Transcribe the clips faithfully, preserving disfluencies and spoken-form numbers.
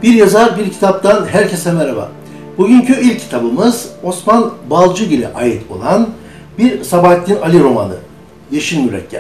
Bir yazar bir kitaptan herkese merhaba. Bugünkü ilk kitabımız Osman Balcıgil'e ait olan bir Sabahattin Ali romanı, Yeşil Mürekkep.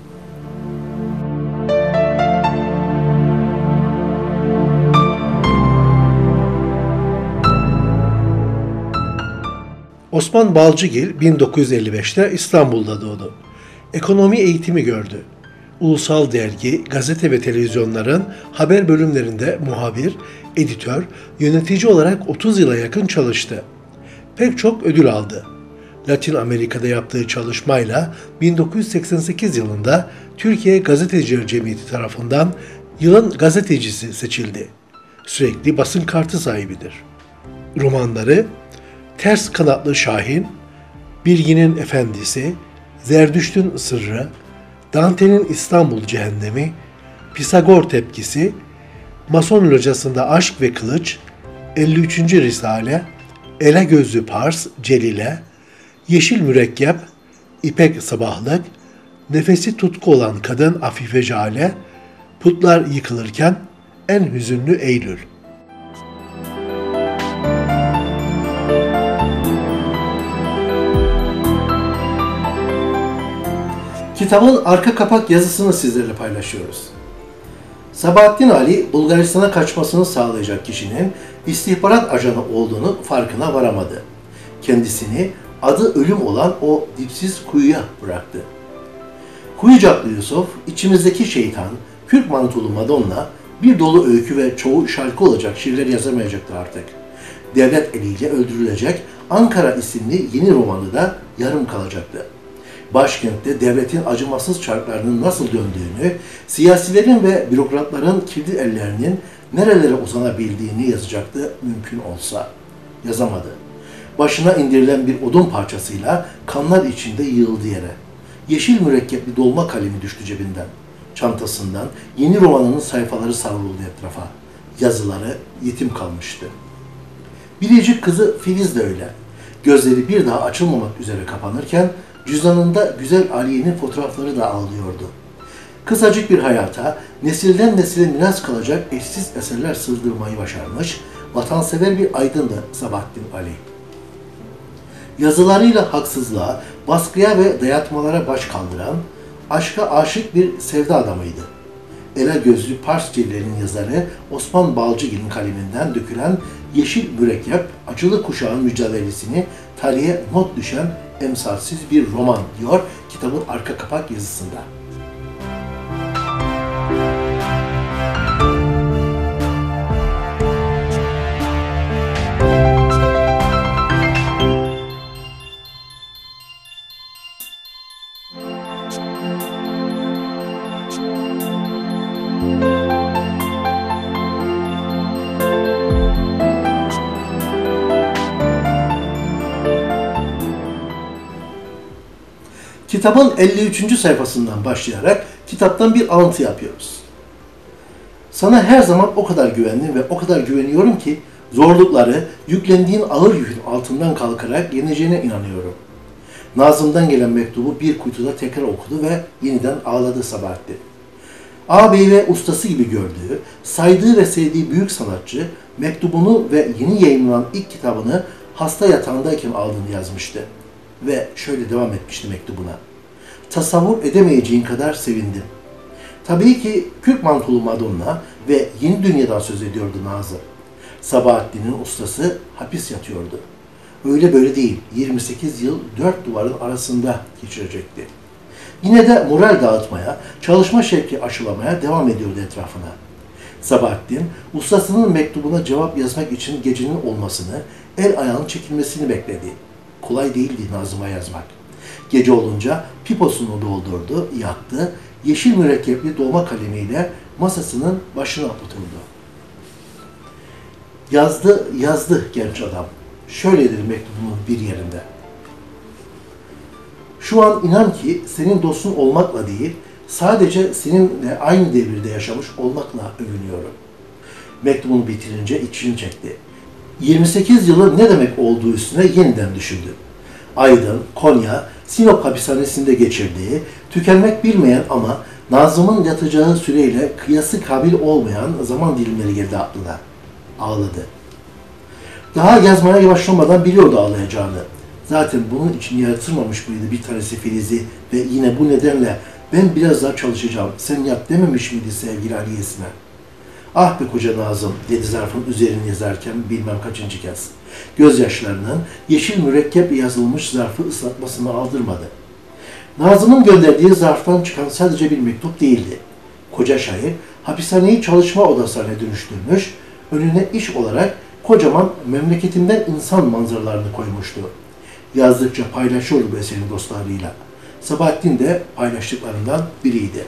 Osman Balcıgil bin dokuz yüz elli beşte İstanbul'da doğdu. Ekonomi eğitimi gördü. Ulusal dergi, gazete ve televizyonların haber bölümlerinde muhabir, editör, yönetici olarak otuz yıla yakın çalıştı. Pek çok ödül aldı. Latin Amerika'da yaptığı çalışmayla bin dokuz yüz seksen sekiz yılında Türkiye Gazeteciler Cemiyeti tarafından yılın gazetecisi seçildi. Sürekli basın kartı sahibidir. Romanları Ters Kanatlı Şahin, Bilginin Efendisi, Zerdüşt'ün Sırrı, Dante'nin İstanbul Cehennemi, Pisagor Tepkisi, Mason Locasında Aşk ve Kılıç, elli üçüncü Risale, Ele Gözlü Pars, Celile, Yeşil Mürekkep, İpek Sabahlık, Nefesi Tutku olan Kadın Afife Jale, Putlar Yıkılırken, En Hüzünlü Eylül. Kitabın arka kapak yazısını sizlerle paylaşıyoruz. Sabahattin Ali, Bulgaristan'a kaçmasını sağlayacak kişinin istihbarat ajanı olduğunu farkına varamadı. Kendisini adı ölüm olan o dipsiz kuyuya bıraktı. Kuyucaklı Yusuf, içimizdeki şeytan, Kürk mantolu Madonna, bir dolu öykü ve çoğu şarkı olacak şiirler yazamayacaktı artık. Devlet eliyle öldürülecek Ankara isimli yeni romanı da yarım kalacaktı. Başkentte devletin acımasız çarklarının nasıl döndüğünü, siyasilerin ve bürokratların kirli ellerinin nerelere uzanabildiğini yazacaktı mümkün olsa. Yazamadı. Başına indirilen bir odun parçasıyla kanlar içinde yığıldı yere. Yeşil mürekkepli dolma kalemi düştü cebinden. Çantasından yeni romanının sayfaları savruldu etrafa. Yazıları yetim kalmıştı. Biricik kızı Filiz de öyle. Gözleri bir daha açılmamak üzere kapanırken cüzdanında güzel Aliye'nin fotoğrafları da ağlıyordu. Kısacık bir hayata, nesilden nesile miras kalacak eşsiz eserler sığdırmayı başarmış, vatansever bir aydındı Sabahattin Ali. Yazılarıyla haksızlığa, baskıya ve dayatmalara baş kaldıran, aşka aşık bir sevda adamıydı. Ele Gözlü Pars Celle'nin yazarı Osman Balcıgil'in kaleminden dökülen Yeşil Mürekkep, acılı kuşağın mücadelesini tarihe not düşen emsalsiz bir roman diyor kitabın arka kapak yazısında. Kitabın elli üçüncü sayfasından başlayarak kitaptan bir alıntı yapıyoruz. Sana her zaman o kadar güvendim ve o kadar güveniyorum ki zorlukları, yüklendiğin ağır yükün altından kalkarak yeneceğine inanıyorum. Nazım'dan gelen mektubu bir kuytuda tekrar okudu ve yeniden ağladı Sabahattin. Ağabeyi ve ustası gibi gördüğü, saydığı ve sevdiği büyük sanatçı mektubunu ve yeni yayınlanan ilk kitabını hasta yatağındayken aldığını yazmıştı. Ve şöyle devam etmişti mektubuna. Tasavvur edemeyeceğin kadar sevindim. Tabii ki Kürk mantolu Madonna ve yeni dünyadan söz ediyordu Nazım. Sabahattin'in ustası hapis yatıyordu. Öyle böyle değil, yirmi sekiz yıl dört duvarın arasında geçirecekti. Yine de moral dağıtmaya, çalışma şevki aşılamaya devam ediyordu etrafına. Sabahattin, ustasının mektubuna cevap yazmak için gecenin olmasını, el ayağının çekilmesini bekledi. Kolay değildi Nazım'a yazmak. Gece olunca piposunu doldurdu, yaktı, yeşil mürekkepli dolma kalemiyle masasının başına oturdu. Yazdı, yazdı genç adam. Şöyledir mektubunun bir yerinde. Şu an inan ki senin dostun olmakla değil, sadece seninle aynı devirde yaşamış olmakla övünüyorum. Mektubunu bitirince içini çekti. yirmi sekiz yılı ne demek olduğu üstüne yeniden düşündü. Aydın, Konya, Sinop hapishanesinde geçirdiği, tükenmek bilmeyen ama Nazım'ın yatacağı süreyle kıyası kabil olmayan zaman dilimleri geldi aklına. Ağladı. Daha yazmaya başlamadan biliyordu ağlayacağını. Zaten bunun için yaratılmamış mıydı bir tanesi Filiz'i ve yine bu nedenle ben biraz daha çalışacağım, sen yap dememiş miydi sevgili Aliye'sine? Ah be koca Nazım, dedi zarfın üzerini yazarken bilmem kaçıncı kez. Gözyaşlarının yeşil mürekkep yazılmış zarfı ıslatmasını aldırmadı. Nazım'ın gönderdiği zarftan çıkan sadece bir mektup değildi. Koca şair hapishaneyi çalışma odası haline dönüştürmüş, önüne iş olarak kocaman memleketimden insan manzaralarını koymuştu. Yazdıkça paylaşıyordu bu eserini dostlarıyla. Sabahattin de paylaştıklarından biriydi.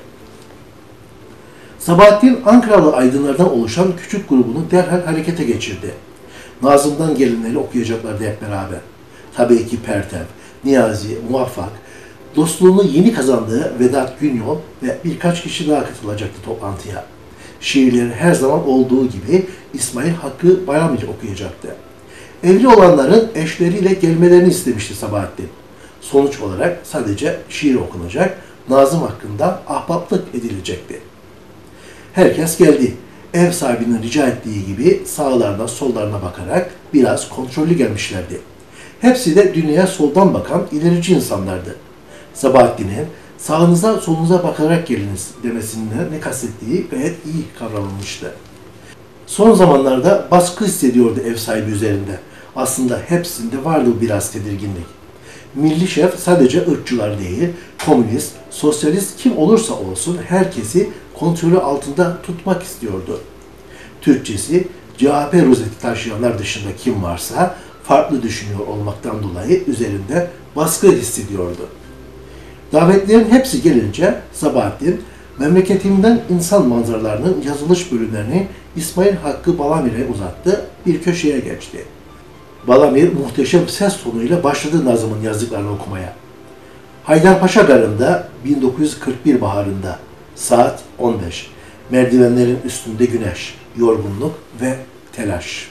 Sabahattin Ankaralı aydınlardan oluşan küçük grubunu derhal harekete geçirdi. Nazım'dan gelenleri okuyacaklardı hep beraber. Tabii ki Pertev, Niyazi, Muvaffak, dostluğunu yeni kazandığı Vedat Günyol ve birkaç kişi daha katılacaktı toplantıya. Şiirleri her zaman olduğu gibi İsmail Hakkı Bayramcı okuyacaktı. Evli olanların eşleriyle gelmelerini istemişti Sabahattin. Sonuç olarak sadece şiir okunacak, Nazım hakkında ahbaplık edilecekti. Herkes geldi. Ev sahibinin rica ettiği gibi sağlarına sollarına bakarak biraz kontrollü gelmişlerdi. Hepsi de dünyaya soldan bakan ilerici insanlardı. Sabahattin'in sağınıza solunuza bakarak geliniz demesinden ne kastettiği gayet iyi kavranılmıştı. Son zamanlarda baskı hissediyordu ev sahibi üzerinde. Aslında hepsinde vardı biraz tedirginlik. Milli şef sadece ırkçılar değil, komünist, sosyalist kim olursa olsun herkesi kontrolü altında tutmak istiyordu. Türkçesi, C H P rozeti taşıyanlar dışında kim varsa farklı düşünüyor olmaktan dolayı üzerinde baskı hissediyordu. Davetlerin hepsi gelince Sabahattin, memleketimden insan manzaralarının yazılış bölümlerini İsmail Hakkı Balamir'e uzattı, bir köşeye geçti. Balamir muhteşem ses tonuyla başladı Nazım'ın yazdıklarını okumaya. Haydarpaşa Garı'nda bin dokuz yüz kırk bir baharında saat on beş. Merdivenlerin üstünde güneş, yorgunluk ve telaş.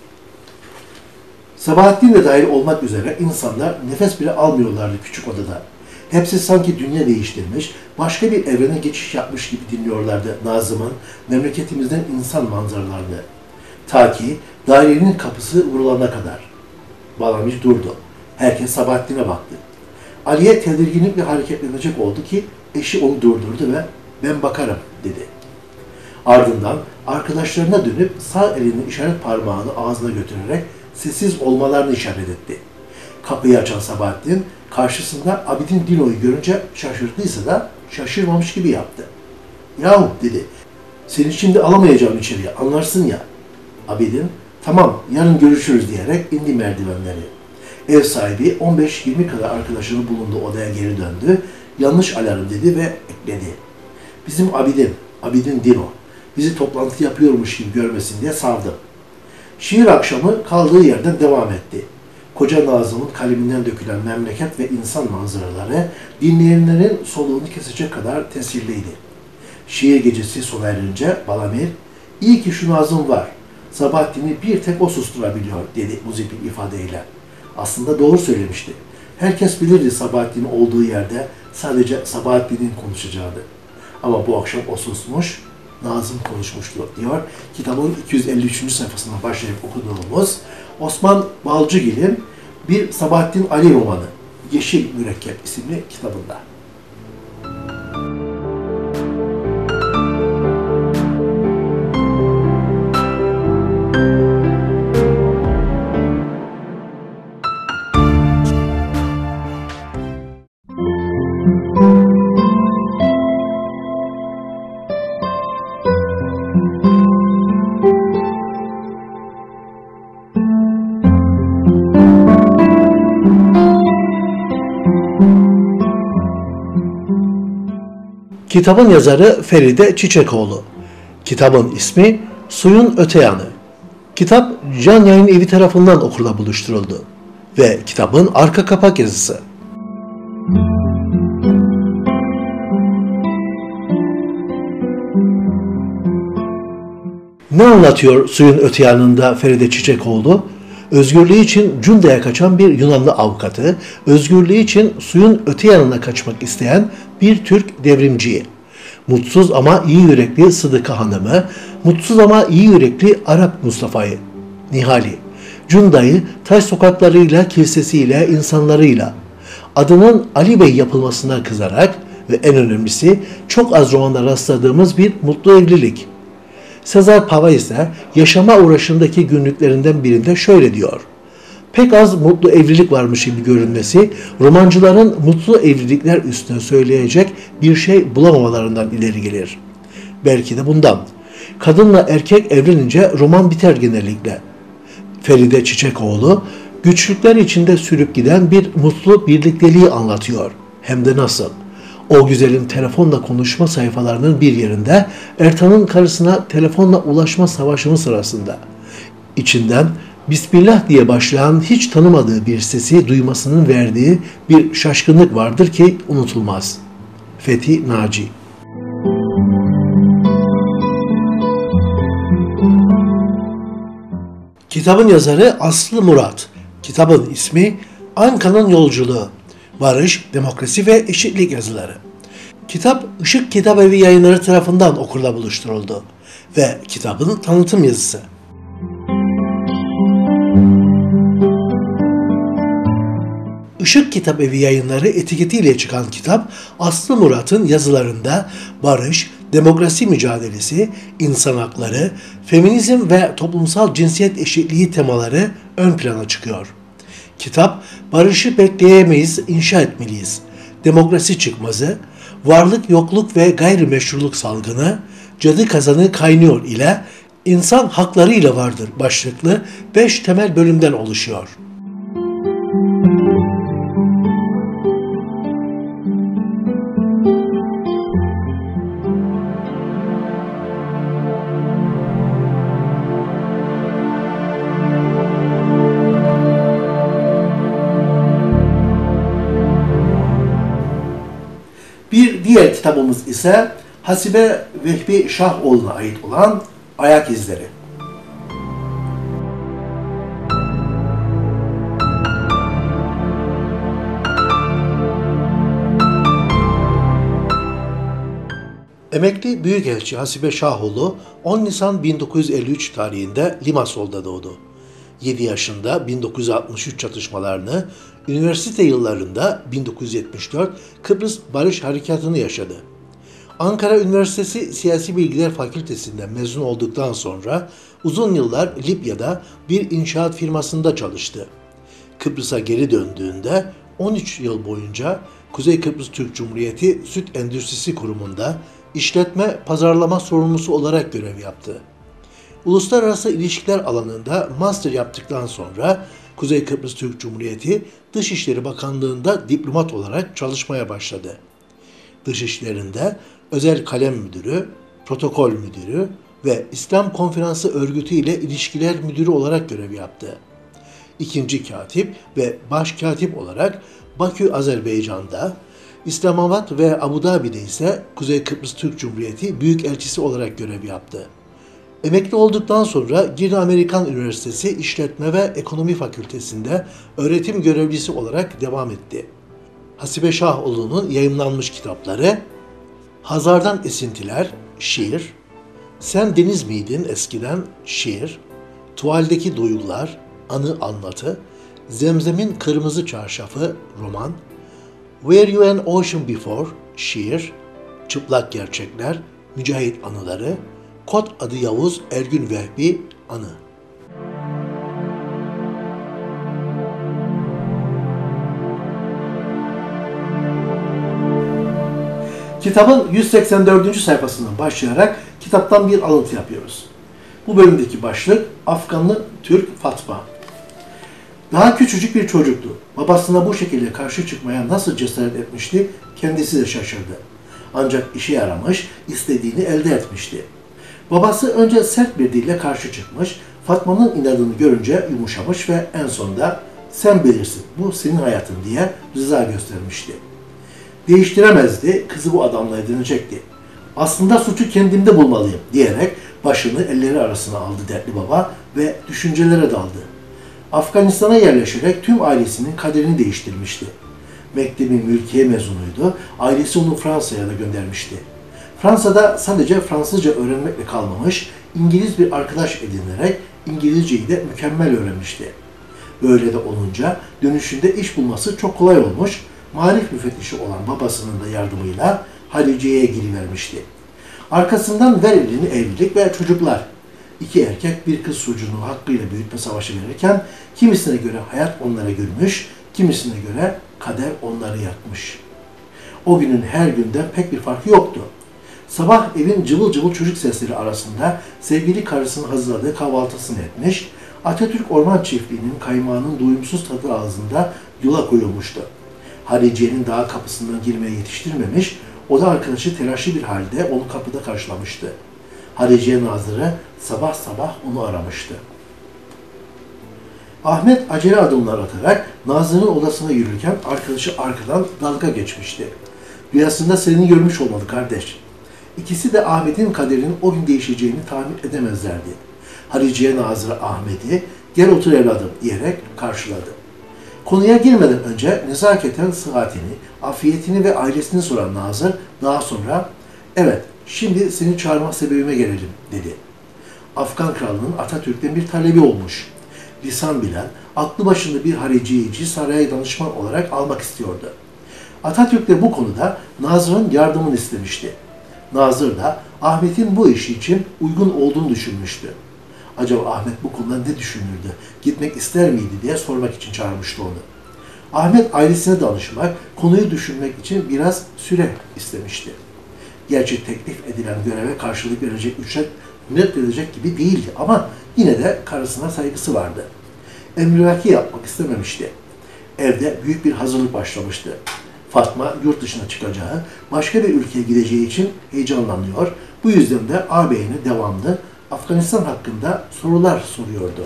Sabahattin de dahil olmak üzere insanlar nefes bile almıyorlardı küçük odada. Hepsi sanki dünya değiştirmiş, başka bir evrene geçiş yapmış gibi dinliyorlardı Nazım'ın memleketimizden insan manzaralarını. Ta ki dairenin kapısı vurulana kadar. Balamir durdu. Herkes Sabahattin'e baktı. Aliye tedirginlikle hareketlenecek oldu ki eşi onu durdurdu ve ben bakarım dedi. Ardından arkadaşlarına dönüp sağ elinin işaret parmağını ağzına götürerek sessiz olmalarını işaret etti. Kapıyı açan Sabahattin karşısında Abidin Dino'yu görünce şaşırdıysa da şaşırmamış gibi yaptı. Yahu dedi, seni şimdi alamayacağım içeriye, anlarsın ya. Abidin, tamam yarın görüşürüz diyerek indi merdivenleri. Ev sahibi on beş yirmi kadar arkadaşının bulunduğu odaya geri döndü, yanlış alarm dedi ve ekledi. Bizim Abidin, Abidin Dino, bizi toplantı yapıyormuş gibi görmesin diye savdım. Şiir akşamı kaldığı yerden devam etti. Koca Nazım'ın kaleminden dökülen memleket ve insan manzaraları dinleyenlerin soluğunu kesecek kadar tesirliydi. Şiir gecesi sona erince Balamir, iyi ki şu Nazım var, Sabahattin'i bir tek o susturabiliyor dedi muzip bir ifadeyle. Aslında doğru söylemişti. Herkes bilirdi Sabahattin'in olduğu yerde sadece Sabahattin'in konuşacağını. Ama bu akşam o susmuş, Nazım konuşmuştu diyor. Kitabın iki yüz elli üçüncü sayfasına başlayıp okuduğumuz Osman Balcıgil'in bir Sabahattin Ali romanı, Yeşil Mürekkep isimli kitabında. Kitabın yazarı Feride Çiçekoğlu. Kitabın ismi Suyun Öte Yanı. Kitap Can Yayın Evi tarafından okurla buluşturuldu ve kitabın arka kapak yazısı. Ne anlatıyor Suyun Öte Yanı'nda Feride Çiçekoğlu? Özgürlüğü için Cunda'ya kaçan bir Yunanlı avukatı, özgürlüğü için suyun öte yanına kaçmak isteyen bir Türk devrimciyi, mutsuz ama iyi yürekli Sıdıka Hanım'ı, mutsuz ama iyi yürekli Arap Mustafa'yı, Nihal'i, Cunda'yı taş sokaklarıyla, kilisesiyle, insanlarıyla, adının Ali Bey yapılmasına kızarak ve en önemlisi çok az romanda rastladığımız bir mutlu evlilik. Cesare Pavese ise yaşama uğraşındaki günlüklerinden birinde şöyle diyor: pek az mutlu evlilik varmış gibi görünmesi, romancıların mutlu evlilikler üstüne söyleyecek bir şey bulamamalarından ileri gelir. Belki de bundan. Kadınla erkek evlenince roman biter genellikle. Feride Çiçekoğlu, güçlükler içinde sürüp giden bir mutlu birlikteliği anlatıyor. Hem de nasıl? O güzelin telefonla konuşma sayfalarının bir yerinde Ertan'ın karısına telefonla ulaşma savaşının sırasında içinden Bismillah diye başlayan hiç tanımadığı bir sesi duymasının verdiği bir şaşkınlık vardır ki unutulmaz. Fethi Naci. Kitabın yazarı Aslı Murat. Kitabın ismi Anka'nın Yolculuğu. Barış, Demokrasi ve Eşitlik Yazıları. Kitap Işık Kitabevi Yayınları tarafından okurla buluşturuldu ve kitabın tanıtım yazısı. Işık Kitabevi Yayınları etiketiyle çıkan kitap, Aslı Murat'ın yazılarında barış, demokrasi mücadelesi, insan hakları, feminizm ve toplumsal cinsiyet eşitliği temaları ön plana çıkıyor. Kitap, barışı bekleyemeyiz, inşa etmeliyiz, demokrasi çıkmazı, varlık yokluk ve gayrimeşruluk salgını, cadı kazanı kaynıyor ile insan haklarıyla vardır başlıklı beş temel bölümden oluşuyor. Bir diğer kitabımız ise Hasibe Vehbi Şahoğlu'na ait olan Ayak İzleri. Emekli Büyükelçi Hasibe Şahoğlu on Nisan bin dokuz yüz elli üç tarihinde Limassol'da doğdu. yedi yaşında bin dokuz yüz altmış üç çatışmalarını, üniversite yıllarında bin dokuz yüz yetmiş dört Kıbrıs Barış Harekatı'nı yaşadı. Ankara Üniversitesi Siyasi Bilgiler Fakültesinden mezun olduktan sonra uzun yıllar Libya'da bir inşaat firmasında çalıştı. Kıbrıs'a geri döndüğünde on üç yıl boyunca Kuzey Kıbrıs Türk Cumhuriyeti Süt Endüstrisi Kurumu'nda işletme pazarlama sorumlusu olarak görev yaptı. Uluslararası ilişkiler alanında master yaptıktan sonra Kuzey Kıbrıs Türk Cumhuriyeti Dışişleri Bakanlığı'nda diplomat olarak çalışmaya başladı. Dışişleri'nde Özel Kalem Müdürü, Protokol Müdürü ve İslam Konferansı Örgütü ile İlişkiler Müdürü olarak görev yaptı. İkinci katip ve başkatip olarak Bakü, Azerbaycan'da, İslamabad ve Abu Dhabi'de ise Kuzey Kıbrıs Türk Cumhuriyeti Büyükelçisi olarak görev yaptı. Emekli olduktan sonra Girne Amerikan Üniversitesi İşletme ve Ekonomi Fakültesi'nde öğretim görevlisi olarak devam etti. Hasibe Şahoğlu'nun yayımlanmış kitapları Hazar'dan Esintiler, şiir, Sen Deniz Miydin eskiden, şiir, Tuvaldeki Duygular, anı anlatı, Zemzem'in Kırmızı Çarşafı, roman, Were You an Ocean Before, şiir, Çıplak Gerçekler, Mücahit Anıları, Kod Adı Yavuz Ergün Vehbi, anı. Kitabın yüz seksen dördüncü sayfasından başlayarak kitaptan bir alıntı yapıyoruz. Bu bölümdeki başlık Afganlı Türk Fatma. Daha küçücük bir çocuktu. Babasına bu şekilde karşı çıkmaya nasıl cesaret etmişti kendisi de şaşırdı. Ancak işe yaramış, istediğini elde etmişti. Babası önce sert bir dille karşı çıkmış, Fatma'nın inadını görünce yumuşamış ve en sonunda sen bilirsin, bu senin hayatın diye rıza göstermişti. Değiştiremezdi, kızı bu adamla edinecekti. Aslında suçu kendimde bulmalıyım diyerek başını elleri arasına aldı dertli baba ve düşüncelere daldı. Afganistan'a yerleşerek tüm ailesinin kaderini değiştirmişti. Mektebi mülkiye mezunuydu, ailesi onu Fransa'ya da göndermişti. Fransa'da sadece Fransızca öğrenmekle kalmamış, İngiliz bir arkadaş edinerek İngilizceyi de mükemmel öğrenmişti. Böyle de olunca dönüşünde iş bulması çok kolay olmuş, marif müfettişi olan babasının da yardımıyla hariciyeye girivermişti. Arkasından ver elini evlilik ve çocuklar. İki erkek bir kız çocuğunu hakkıyla büyütme savaşı verirken kimisine göre hayat onlara gülmüş, kimisine göre kader onları yakmış. O günün her günden pek bir farkı yoktu. Sabah evin cıvıl cıvıl çocuk sesleri arasında sevgili karısının hazırladığı kahvaltısını etmiş, Atatürk Orman Çiftliği'nin kaymağının doyumsuz tadı ağzında yola koyulmuştu. Hariciye'nin daha kapısından girmeye yetiştirmemiş, oda arkadaşı telaşlı bir halde onu kapıda karşılamıştı. Hariciye Nazırı sabah sabah onu aramıştı. Ahmet acele adımlar atarak Nazır'ın odasına yürürken arkadaşı arkadan dalga geçmişti. Rüyasında seni görmüş olmalı kardeş. İkisi de Ahmet'in kaderinin o gün değişeceğini tahmin edemezlerdi. Hariciye Nazırı Ahmet'i gel otur evladım diyerek karşıladı. Konuya girmeden önce nezaketen sıhhatini, afiyetini ve ailesini soran Nazır daha sonra evet şimdi seni çağırmak sebebime gelelim dedi. Afgan kralının Atatürk'ten bir talebi olmuş. Lisan bilen, aklı başında bir hariciyeci saraya danışman olarak almak istiyordu. Atatürk de bu konuda Nazır'ın yardımını istemişti. Nazır da Ahmet'in bu işi için uygun olduğunu düşünmüştü. Acaba Ahmet bu konuda ne düşünürdü, gitmek ister miydi diye sormak için çağırmıştı onu. Ahmet ailesine danışmak, konuyu düşünmek için biraz süre istemişti. Gerçi teklif edilen göreve karşılık verecek ücret reddedilecek gibi değildi ama yine de karısına saygısı vardı. Emrivaki yapmak istememişti. Evde büyük bir hazırlık başlamıştı. Fatma yurt dışına çıkacağı, başka bir ülkeye gideceği için heyecanlanıyor. Bu yüzden de ağabeyine devamlı Afganistan hakkında sorular soruyordu.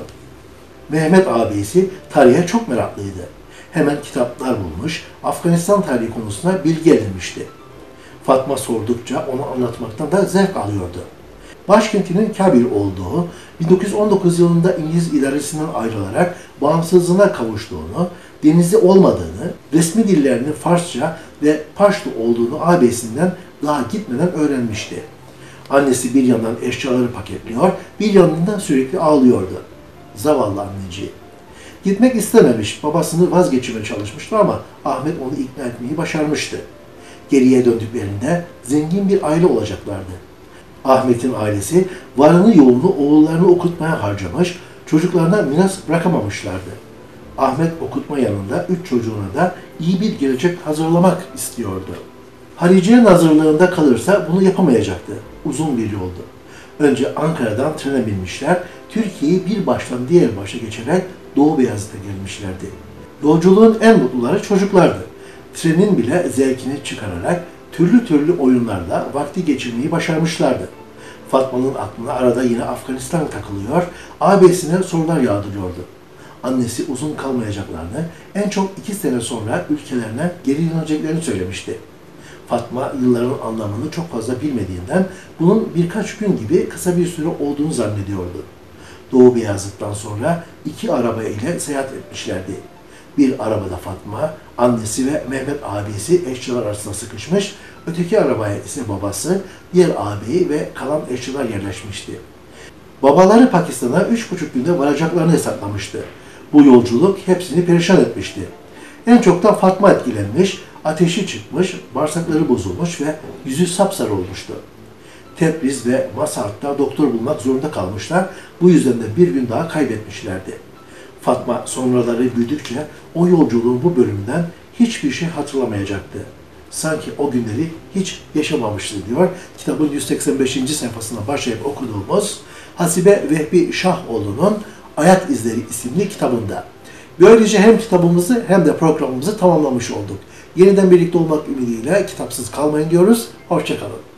Mehmet ağabeyisi tarihe çok meraklıydı. Hemen kitaplar bulmuş, Afganistan tarihi konusunda bilgi edinmişti. Fatma sordukça onu anlatmaktan da zevk alıyordu. Başkentinin Kabil olduğu, bin dokuz yüz on dokuz yılında İngiliz idaresinden ayrılarak bağımsızlığına kavuştuğunu, denizi olmadığını, resmi dillerinin Farsça ve Paştu olduğunu ağabeysinden daha gitmeden öğrenmişti. Annesi bir yandan eşyaları paketliyor, bir yandan sürekli ağlıyordu. Zavallı anneciği. Gitmek istememiş, babasını vazgeçirmeye çalışmıştı ama Ahmet onu ikna etmeyi başarmıştı. Geriye döndüklerinde zengin bir aile olacaklardı. Ahmet'in ailesi varını yoğunu oğullarını okutmaya harcamış, çocuklarına miras bırakamamışlardı. Ahmet okutma yanında üç çocuğuna da iyi bir gelecek hazırlamak istiyordu. Hariciye hazırlığında kalırsa bunu yapamayacaktı. Uzun bir yoldu. Önce Ankara'dan trene binmişler, Türkiye'yi bir baştan diğer başa geçerek Doğu Beyazıt'a gelmişlerdi. Yolculuğun en mutluları çocuklardı. Trenin bile zevkini çıkararak türlü türlü oyunlarla vakti geçirmeyi başarmışlardı. Fatma'nın aklına arada yine Afganistan takılıyor, ağabeyisine sorular yağdırıyordu. Annesi uzun kalmayacaklarını, en çok iki sene sonra ülkelerine geri döneceklerini söylemişti. Fatma yılların anlamını çok fazla bilmediğinden bunun birkaç gün gibi kısa bir süre olduğunu zannediyordu. Doğu Beyazıt'tan sonra iki araba ile seyahat etmişlerdi. Bir arabada Fatma, annesi ve Mehmet abisi eşyalar arasında sıkışmış, öteki arabaya ise babası, diğer ağabeyi ve kalan eşyalar yerleşmişti. Babaları Pakistan'a üç buçuk günde varacaklarını hesaplamıştı. Bu yolculuk hepsini perişan etmişti. En çok da Fatma etkilenmiş, ateşi çıkmış, bağırsakları bozulmuş ve yüzü sapsarı olmuştu. Tebriz ve Masart'ta doktor bulmak zorunda kalmışlar, bu yüzden de bir gün daha kaybetmişlerdi. Fatma sonraları büyüdükçe o yolculuğun bu bölümünden hiçbir şey hatırlamayacaktı. Sanki o günleri hiç yaşamamıştı diyor. Kitabın yüz seksen beşinci sayfasına başlayıp okuduğumuz Hasibe Vehbi Şahoğlu'nun Ayak İzleri isimli kitabında. Böylece hem kitabımızı hem de programımızı tamamlamış olduk. Yeniden birlikte olmak ümidiyle kitapsız kalmayın diyoruz. Hoşça kalın.